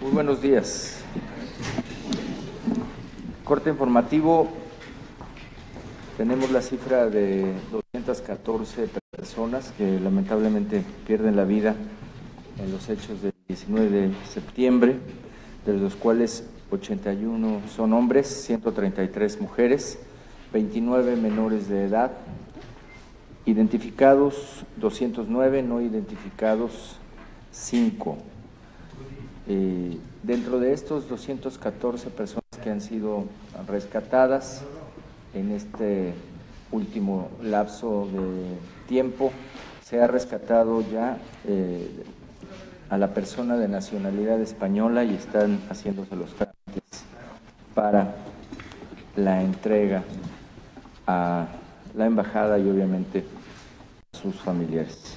Muy buenos días. Corte informativo. Tenemos la cifra de 214 personas que lamentablemente pierden la vida en los hechos del 19 de septiembre, de los cuales 81 son hombres, 133 mujeres, 29 menores de edad, identificados 209, no identificados 5. Dentro de estos 214 personas que han sido rescatadas en este último lapso de tiempo, se ha rescatado ya a la persona de nacionalidad española y están haciéndose los trámites para la entrega a la embajada y obviamente a sus familiares.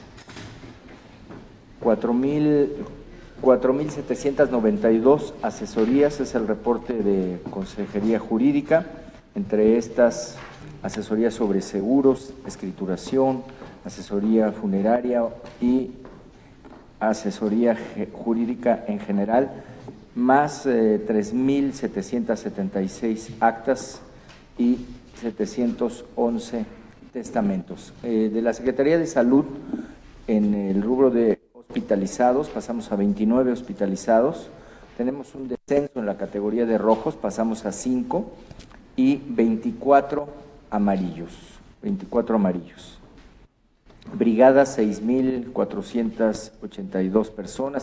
4.792 asesorías es el reporte de Consejería Jurídica, entre estas asesoría sobre seguros, escrituración, asesoría funeraria y asesoría jurídica en general, más 3.776 actas y 711 testamentos. De la Secretaría de Salud, en el rubro de hospitalizados, pasamos a 29 hospitalizados, tenemos un descenso en la categoría de rojos, pasamos a 5 y 24 amarillos. Brigadas, 6.482 personas,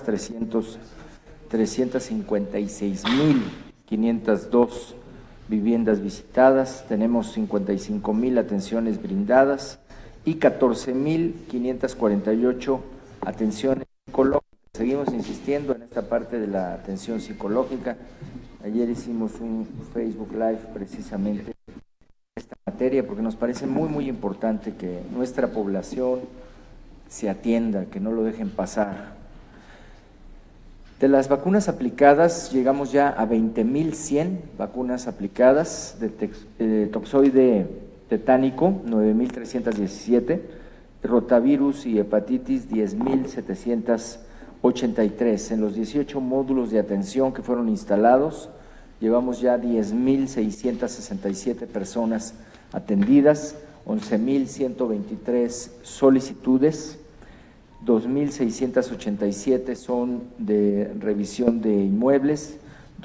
356.502 viviendas visitadas, tenemos 55.000 atenciones brindadas y 14.548 atenciones psicológicas. Seguimos insistiendo en esta parte de la atención psicológica. Ayer hicimos un Facebook Live precisamente en esta materia porque nos parece muy importante que nuestra población se atienda, que no lo dejen pasar. De las vacunas aplicadas, llegamos ya a 20.100 vacunas aplicadas de toxoide tetánico, 9.317, rotavirus y hepatitis, 10.783. En los 18 módulos de atención que fueron instalados, llevamos ya 10.667 personas atendidas, 11.123 solicitudes, 2.687 son de revisión de inmuebles,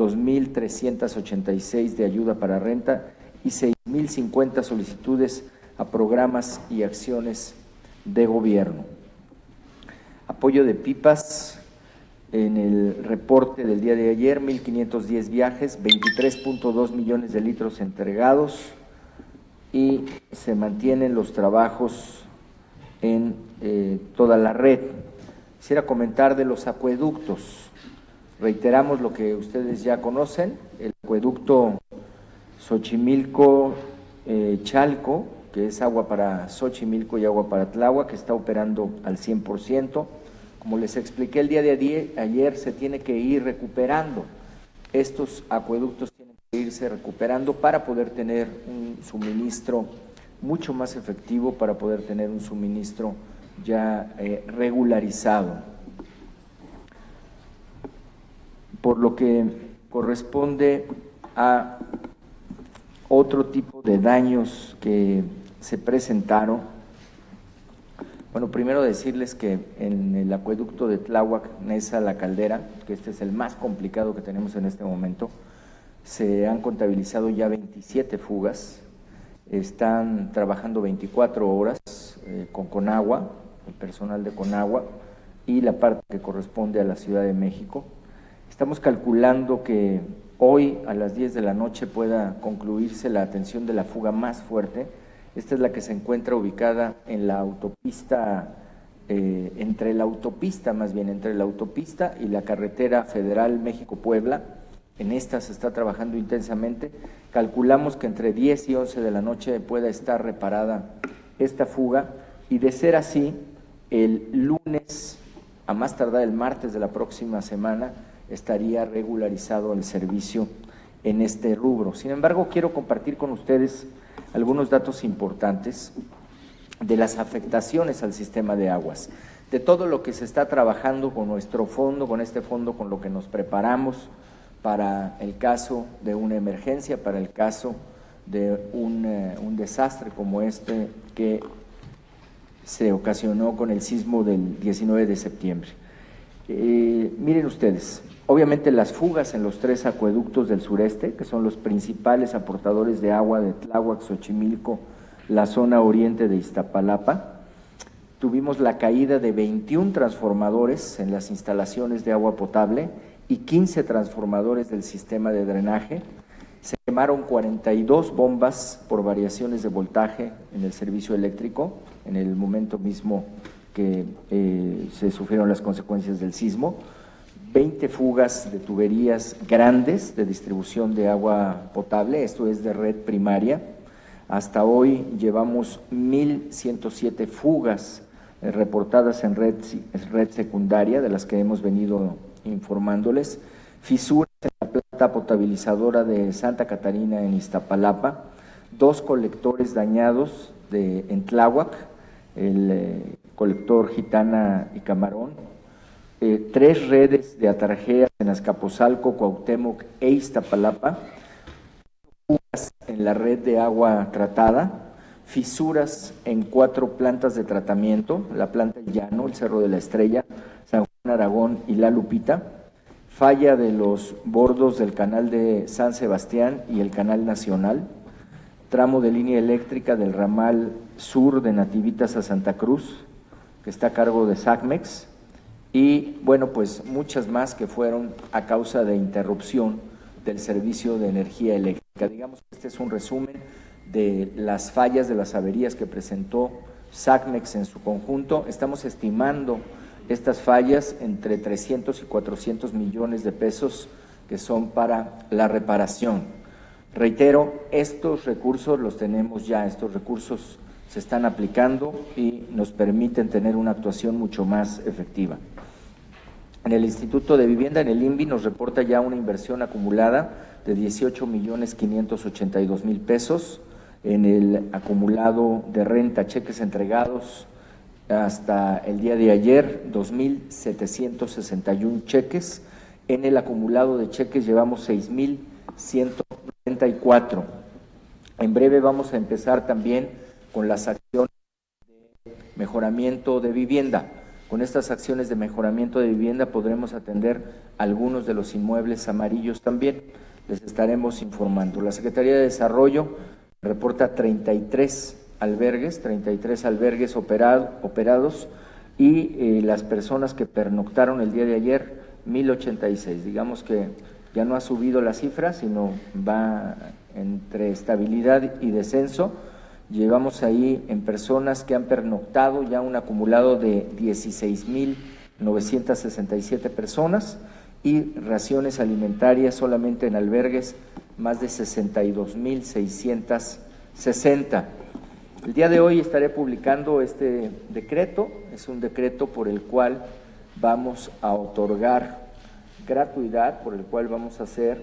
2.386 de ayuda para renta y 6.050 solicitudes a programas y acciones de gobierno. Apoyo de pipas, en el reporte del día de ayer, 1.510 viajes, 23.2 millones de litros entregados y se mantienen los trabajos en toda la red. Quisiera comentar de los acueductos. Reiteramos lo que ustedes ya conocen, el acueducto Xochimilco-Chalco, que es agua para Xochimilco y agua para Tláhuac, que está operando al 100%. Como les expliqué el día de ayer, se tiene que ir recuperando. Estos acueductos tienen que irse recuperando para poder tener un suministro mucho más efectivo, para poder tener un suministro ya regularizado. Por lo que corresponde a otro tipo de daños que se presentaron, bueno, primero decirles que en el acueducto de Tláhuac, Nesa, La Caldera, que este es el más complicado que tenemos en este momento, se han contabilizado ya 27 fugas, están trabajando 24 horas con Conagua, el personal de Conagua, y la parte que corresponde a la Ciudad de México. Estamos calculando que hoy a las 10 de la noche pueda concluirse la atención de la fuga más fuerte. Esta es la que se encuentra ubicada en la autopista, entre la autopista y la carretera federal México-Puebla. En esta se está trabajando intensamente. Calculamos que entre 10 y 11 de la noche pueda estar reparada esta fuga y, de ser así, el lunes, a más tardar el martes de la próxima semana, estaría regularizado el servicio en este rubro. Sin embargo, quiero compartir con ustedes algunos datos importantes de las afectaciones al sistema de aguas. de todo lo que se está trabajando con nuestro fondo, con este fondo, con lo que nos preparamos para el caso de una emergencia, para el caso de un desastre como este que se ocasionó con el sismo del 19 de septiembre. Miren ustedes, obviamente las fugas en los 3 acueductos del sureste, que son los principales aportadores de agua de Tláhuac, Xochimilco, la zona oriente de Iztapalapa, tuvimos la caída de 21 transformadores en las instalaciones de agua potable y 15 transformadores del sistema de drenaje. Se quemaron 42 bombas por variaciones de voltaje en el servicio eléctrico en el momento mismo que se sufrieron las consecuencias del sismo. 20 fugas de tuberías grandes de distribución de agua potable, esto es de red primaria. Hasta hoy llevamos 1.107 fugas reportadas en red secundaria, de las que hemos venido informándoles. Fisuras en la planta potabilizadora de Santa Catarina en Iztapalapa, 2 colectores dañados en Tláhuac, el colector Gitana y Camarón, 3 redes de atarjeas en Azcapotzalco, Cuauhtémoc e Iztapalapa, fugas en la red de agua tratada, fisuras en 4 plantas de tratamiento, la planta El Llano, el Cerro de la Estrella, San Juan Aragón y La Lupita, falla de los bordos del canal de San Sebastián y el canal nacional, tramo de línea eléctrica del ramal sur de Nativitas a Santa Cruz, que está a cargo de SACMEX, y bueno, pues muchas más que fueron a causa de interrupción del servicio de energía eléctrica. Digamos que este es un resumen de las fallas, de las averías que presentó SACMEX en su conjunto. Estamos estimando estas fallas entre 300 y 400 millones de pesos que son para la reparación. Reitero, estos recursos los tenemos ya, estos recursos se están aplicando y nos permiten tener una actuación mucho más efectiva. En el Instituto de Vivienda, en el INVI, nos reporta ya una inversión acumulada de 18.582.000 pesos, en el acumulado de renta, cheques entregados hasta el día de ayer, 2.761 cheques. En el acumulado de cheques llevamos 6.194. En breve vamos a empezar también con las acciones de mejoramiento de vivienda. Con estas acciones de mejoramiento de vivienda podremos atender algunos de los inmuebles amarillos también. Les estaremos informando. La Secretaría de Desarrollo reporta 33 albergues operados y las personas que pernoctaron el día de ayer, 1.086. Digamos que ya no ha subido la cifra, sino va entre estabilidad y descenso. Llevamos ahí en personas que han pernoctado ya un acumulado de 16.967 personas y raciones alimentarias solamente en albergues más de 62.660. El día de hoy estaré publicando este decreto, es un decreto por el cual vamos a otorgar gratuidad, por el cual vamos a hacer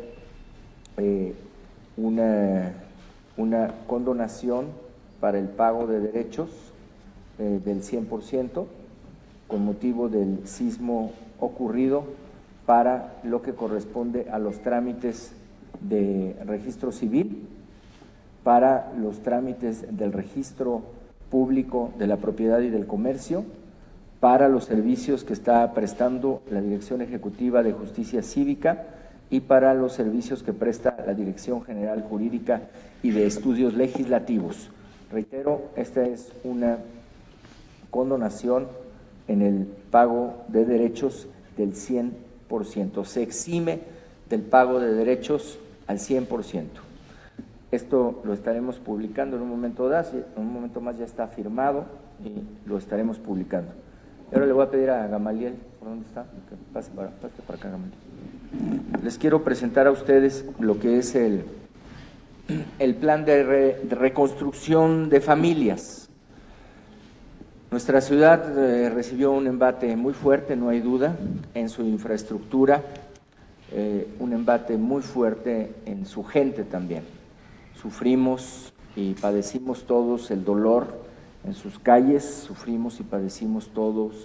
una condonación para el pago de derechos del 100% con motivo del sismo ocurrido para lo que corresponde a los trámites de registro civil, para los trámites del registro público de la propiedad y del comercio, para los servicios que está prestando la Dirección Ejecutiva de Justicia Cívica y para los servicios que presta la Dirección General Jurídica y de Estudios Legislativos. Reitero, esta es una condonación en el pago de derechos del 100%. Se exime del pago de derechos al 100%. Esto lo estaremos publicando en un momento más, ya está firmado y lo estaremos publicando. Ahora le voy a pedir a Gamaliel, ¿por dónde está? Que pase para acá, Gamaliel. Les quiero presentar a ustedes lo que es el plan de reconstrucción de familias. Nuestra ciudad recibió un embate muy fuerte, no hay duda, en su infraestructura, un embate muy fuerte en su gente también. Sufrimos y padecimos todos el dolor en sus calles, sufrimos y padecimos todos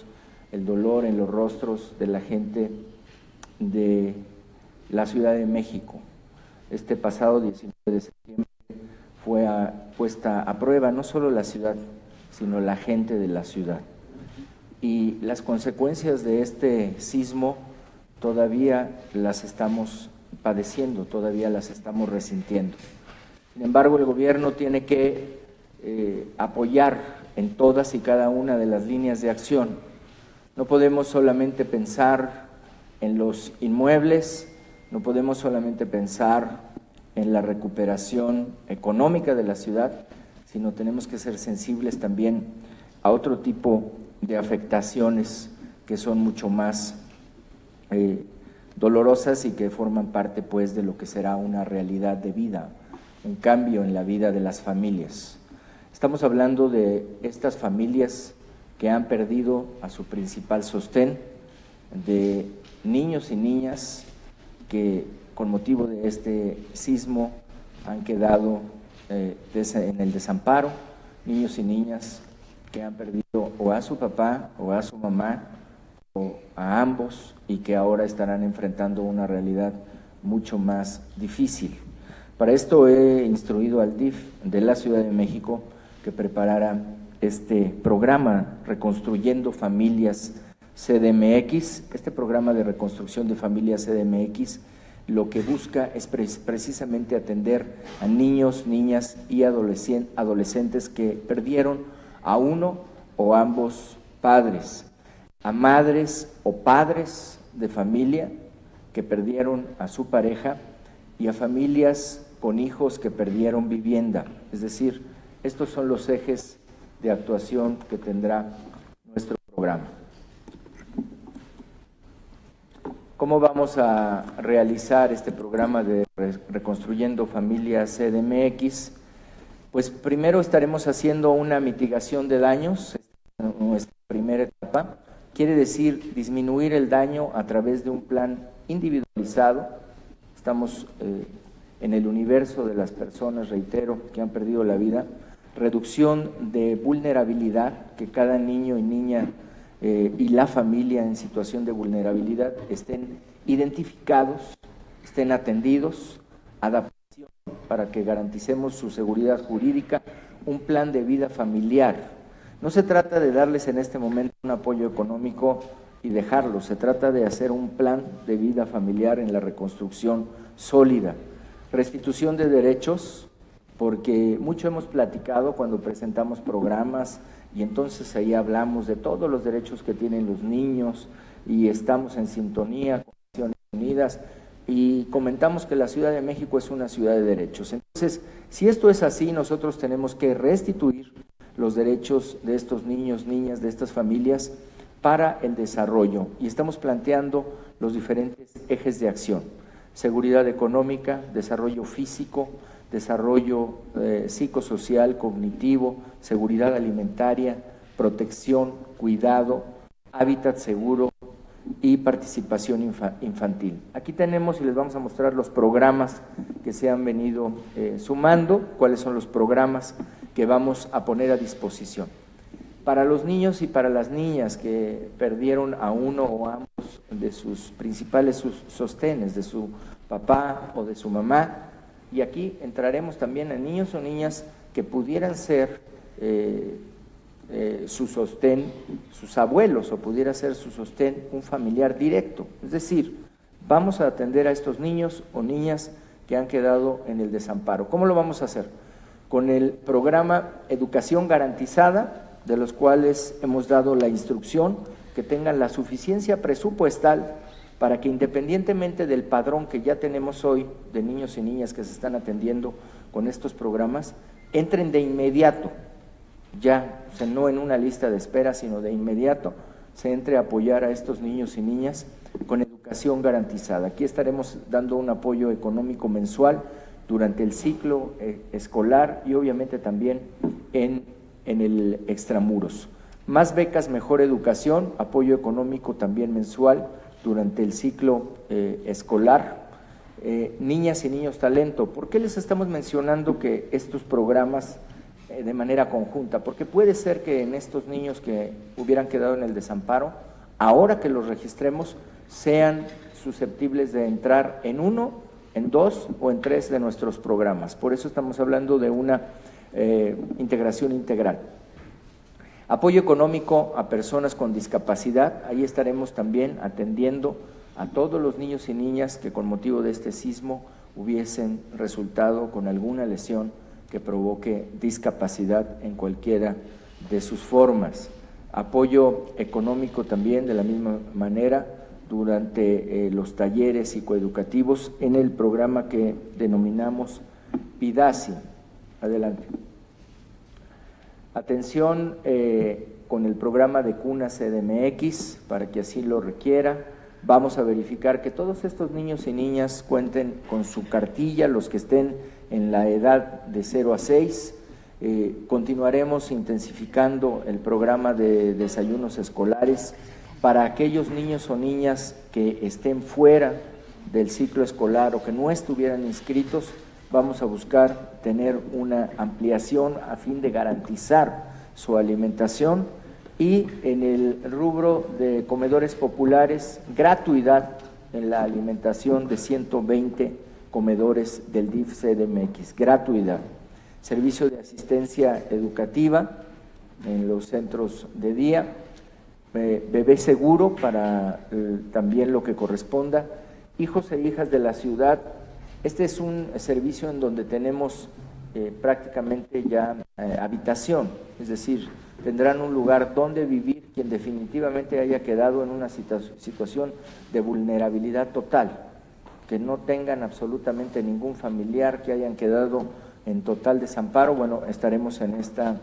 el dolor en los rostros de la gente de la Ciudad de México. Este pasado 19 de septiembre fue puesta a prueba no solo la ciudad, sino la gente de la ciudad. Y las consecuencias de este sismo todavía las estamos padeciendo, todavía las estamos resintiendo. Sin embargo, el gobierno tiene que apoyar en todas y cada una de las líneas de acción. No podemos solamente pensar en los inmuebles, no podemos solamente pensar en la recuperación económica de la ciudad, sino tenemos que ser sensibles también a otro tipo de afectaciones que son mucho más dolorosas y que forman parte pues de lo que será una realidad de vida, un cambio en la vida de las familias. Estamos hablando de estas familias que han perdido a su principal sostén, de niños y niñas que con motivo de este sismo han quedado en el desamparo, niños y niñas que han perdido o a su papá o a su mamá o a ambos y que ahora estarán enfrentando una realidad mucho más difícil. Para esto he instruido al DIF de la Ciudad de México que preparara este programa Reconstruyendo Familias CDMX. Este programa de reconstrucción de familias CDMX lo que busca es precisamente atender a niños, niñas y adolescentes que perdieron a uno o ambos padres, a madres o padres de familia que perdieron a su pareja y a familias con hijos que perdieron vivienda. Es decir, estos son los ejes de actuación que tendrá nuestro programa. ¿Cómo vamos a realizar este programa de Reconstruyendo Familias CDMX? Pues primero estaremos haciendo una mitigación de daños, nuestra primera etapa. Quiere decir disminuir el daño a través de un plan individualizado. Estamos en el universo de las personas, reitero, que han perdido la vida. Reducción de vulnerabilidad, que cada niño y niña y la familia en situación de vulnerabilidad estén identificados, estén atendidos, adaptación para que garanticemos su seguridad jurídica, un plan de vida familiar. No se trata de darles en este momento un apoyo económico y dejarlos, se trata de hacer un plan de vida familiar en la reconstrucción sólida. Restitución de derechos, porque mucho hemos platicado cuando presentamos programas y entonces ahí hablamos de todos los derechos que tienen los niños y estamos en sintonía con Naciones Unidas y comentamos que la Ciudad de México es una ciudad de derechos. Entonces, si esto es así, nosotros tenemos que restituir los derechos de estos niños, niñas, de estas familias para el desarrollo y estamos planteando los diferentes ejes de acción: seguridad económica, desarrollo físico, desarrollo psicosocial, cognitivo, seguridad alimentaria, protección, cuidado, hábitat seguro y participación infantil. Aquí tenemos y les vamos a mostrar los programas que se han venido sumando, cuáles son los programas que vamos a poner a disposición. Para los niños y para las niñas que perdieron a uno o ambos de sus principales sostenes, de su papá o de su mamá, y aquí entraremos también a niños o niñas que pudieran ser su sostén, sus abuelos, o pudiera ser su sostén un familiar directo. Es decir, vamos a atender a estos niños o niñas que han quedado en el desamparo. ¿Cómo lo vamos a hacer? Con el programa Educación Garantizada, de los cuales hemos dado la instrucción que tengan la suficiencia presupuestal para que independientemente del padrón que ya tenemos hoy de niños y niñas que se están atendiendo con estos programas, entren de inmediato, ya, o sea, no en una lista de espera, sino de inmediato, se entre a apoyar a estos niños y niñas con educación garantizada. Aquí estaremos dando un apoyo económico mensual durante el ciclo escolar y obviamente también en el extramuros. Más becas, mejor educación, apoyo económico también mensual durante el ciclo escolar. Niñas y niños talento. ¿Por qué les estamos mencionando que estos programas de manera conjunta? Porque puede ser que en estos niños que hubieran quedado en el desamparo ahora que los registremos, sean susceptibles de entrar en uno, en dos o en tres de nuestros programas. Por eso estamos hablando de una integración integral. Apoyo económico a personas con discapacidad, ahí estaremos también atendiendo a todos los niños y niñas que con motivo de este sismo hubiesen resultado con alguna lesión que provoque discapacidad en cualquiera de sus formas. Apoyo económico también de la misma manera durante los talleres psicoeducativos en el programa que denominamos PIDASI. Adelante. Atención con el programa de Cuna CDMX, para que así lo requiera. Vamos a verificar que todos estos niños y niñas cuenten con su cartilla, los que estén en la edad de 0 a 6. Continuaremos intensificando el programa de desayunos escolares para aquellos niños o niñas que estén fuera del ciclo escolar o que no estuvieran inscritos. Vamos a buscar tener una ampliación a fin de garantizar su alimentación, y en el rubro de comedores populares, gratuidad en la alimentación de 120 comedores del DIF CDMX, gratuidad. Servicio de asistencia educativa en los centros de día, bebé seguro para también lo que corresponda, hijos e hijas de la ciudad. Este es un servicio en donde tenemos prácticamente ya habitación, es decir, tendrán un lugar donde vivir quien definitivamente haya quedado en una situación de vulnerabilidad total, que no tengan absolutamente ningún familiar, que hayan quedado en total desamparo. Bueno, estaremos en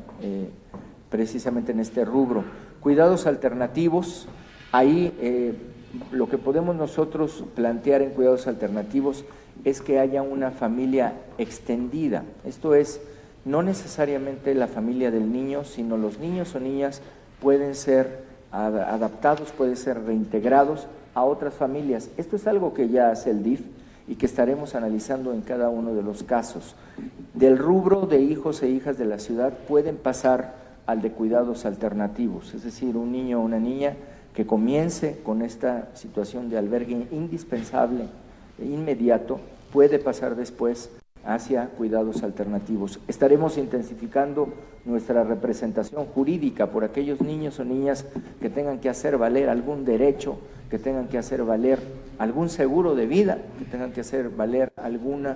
precisamente en este rubro. Cuidados alternativos, ahí lo que podemos nosotros plantear en cuidados alternativos es que haya una familia extendida, esto es, no necesariamente la familia del niño, sino los niños o niñas pueden ser adaptados, pueden ser reintegrados a otras familias. Esto es algo que ya hace el DIF y que estaremos analizando en cada uno de los casos. Del rubro de hijos e hijas de la ciudad pueden pasar al de cuidados alternativos, es decir, un niño o una niña que comience con esta situación de albergue indispensable e inmediato, puede pasar después hacia cuidados alternativos. Estaremos intensificando nuestra representación jurídica por aquellos niños o niñas que tengan que hacer valer algún derecho, que tengan que hacer valer algún seguro de vida, que tengan que hacer valer alguna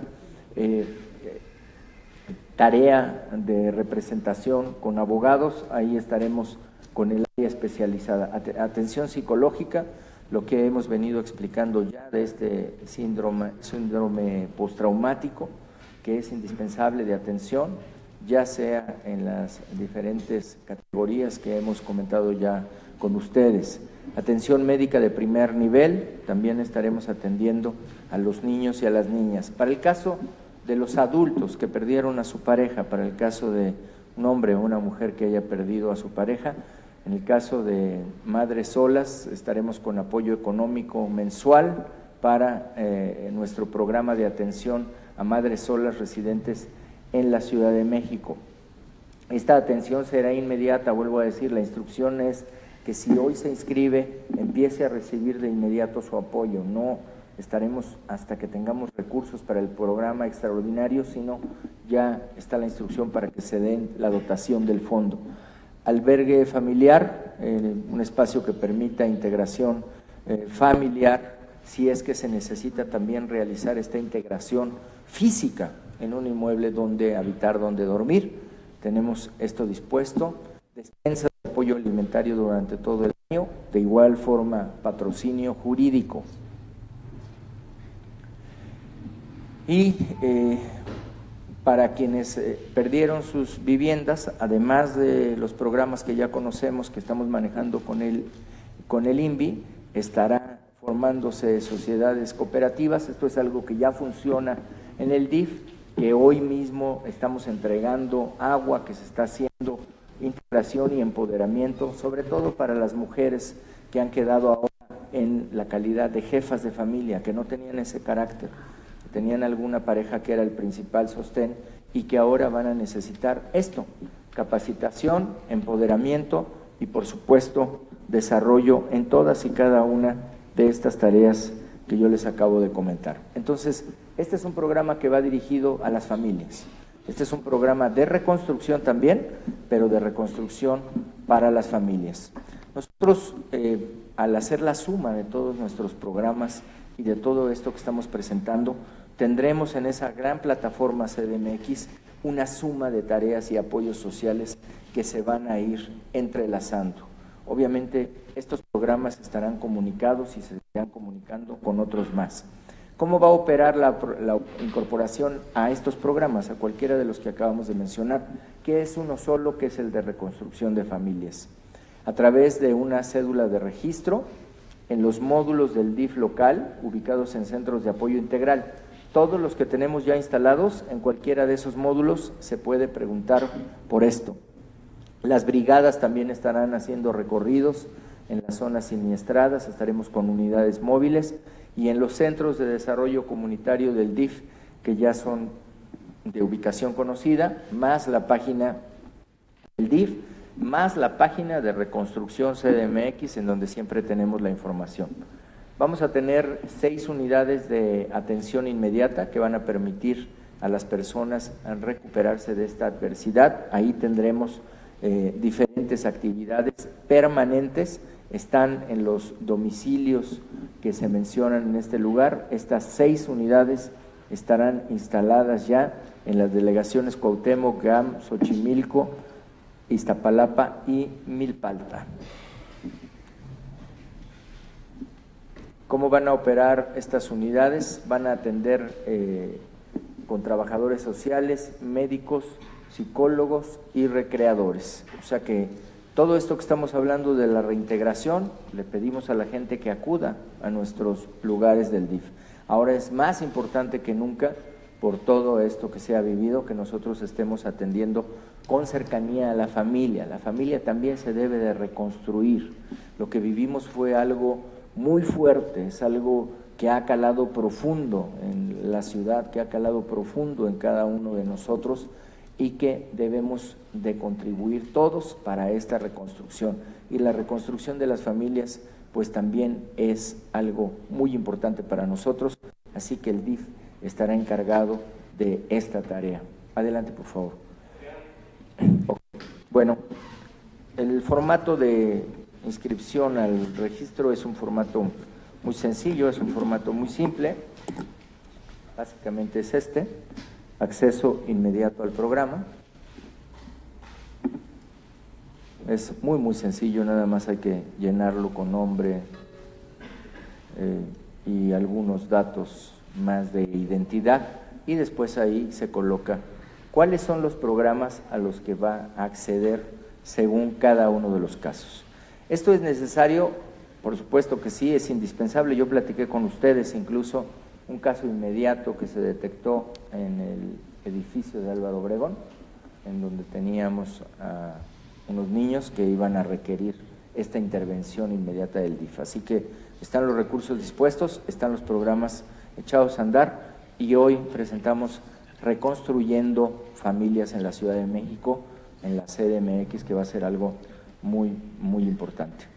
tarea de representación con abogados. Ahí estaremos con el área especializada. Atención psicológica, lo que hemos venido explicando ya de este síndrome postraumático, que es indispensable de atención, ya sea en las diferentes categorías que hemos comentado ya con ustedes. Atención médica de primer nivel, también estaremos atendiendo a los niños y a las niñas. Para el caso de los adultos que perdieron a su pareja, para el caso de un hombre o una mujer que haya perdido a su pareja, en el caso de madres solas, estaremos con apoyo económico mensual para nuestro programa de atención a madres solas residentes en la Ciudad de México. Esta atención será inmediata, vuelvo a decir, la instrucción es que si hoy se inscribe, empiece a recibir de inmediato su apoyo. No estaremos hasta que tengamos recursos para el programa extraordinario, sino ya está la instrucción para que se den la dotación del fondo. Albergue familiar, un espacio que permita integración familiar, si es que se necesita también realizar esta integración física en un inmueble donde habitar, donde dormir. Tenemos esto dispuesto. Despensa de apoyo alimentario durante todo el año, de igual forma patrocinio jurídico. Y para quienes perdieron sus viviendas, además de los programas que ya conocemos, que estamos manejando con el INVI, estará formándose sociedades cooperativas. Esto es algo que ya funciona en el DIF, que hoy mismo estamos entregando agua, que se está haciendo integración y empoderamiento, sobre todo para las mujeres que han quedado ahora en la calidad de jefas de familia, que no tenían ese carácter, tenían alguna pareja que era el principal sostén y que ahora van a necesitar esto, capacitación, empoderamiento y por supuesto desarrollo en todas y cada una de estas tareas que yo les acabo de comentar. Entonces, este es un programa que va dirigido a las familias. Este es un programa de reconstrucción también, pero de reconstrucción para las familias. Nosotros, al hacer la suma de todos nuestros programas y de todo esto que estamos presentando, tendremos en esa gran plataforma CDMX una suma de tareas y apoyos sociales que se van a ir entrelazando. Obviamente, estos programas estarán comunicados y se estarán comunicando con otros más. ¿Cómo va a operar la incorporación a estos programas, a cualquiera de los que acabamos de mencionar? Que es uno solo, que es el de reconstrucción de familias. A través de una cédula de registro en los módulos del DIF local, ubicados en centros de apoyo integral. Todos los que tenemos ya instalados en cualquiera de esos módulos se puede preguntar por esto. Las brigadas también estarán haciendo recorridos en las zonas siniestradas, estaremos con unidades móviles y en los centros de desarrollo comunitario del DIF, que ya son de ubicación conocida, más la página del DIF, más la página de reconstrucción CDMX, en donde siempre tenemos la información. Vamos a tener 6 unidades de atención inmediata que van a permitir a las personas recuperarse de esta adversidad. Ahí tendremos diferentes actividades permanentes, están en los domicilios que se mencionan en este lugar. Estas 6 unidades estarán instaladas ya en las delegaciones Cuauhtémoc, GAM, Xochimilco, Iztapalapa y Milpalta. ¿Cómo van a operar estas unidades? Van a atender con trabajadores sociales, médicos, psicólogos y recreadores. O sea que todo esto que estamos hablando de la reintegración, le pedimos a la gente que acuda a nuestros lugares del DIF. Ahora es más importante que nunca, por todo esto que se ha vivido, que nosotros estemos atendiendo con cercanía a la familia. La familia también se debe de reconstruir. Lo que vivimos fue algo muy fuerte, es algo que ha calado profundo en la ciudad, que ha calado profundo en cada uno de nosotros y que debemos de contribuir todos para esta reconstrucción. Y la reconstrucción de las familias pues también es algo muy importante para nosotros, así que el DIF estará encargado de esta tarea. Adelante, por favor. Bueno, el formato de inscripción al registro es un formato muy sencillo, es un formato muy simple, básicamente es este: acceso inmediato al programa. Es muy sencillo, nada más hay que llenarlo con nombre y algunos datos más de identidad, y después ahí se coloca cuáles son los programas a los que va a acceder según cada uno de los casos. ¿Esto es necesario? Por supuesto que sí, es indispensable. Yo platiqué con ustedes incluso un caso inmediato que se detectó en el edificio de Álvaro Obregón, en donde teníamos a unos niños que iban a requerir esta intervención inmediata del DIF. Así que están los recursos dispuestos, están los programas echados a andar, y hoy presentamos Reconstruyendo Familias en la Ciudad de México, en la CDMX, que va a ser algo muy importante.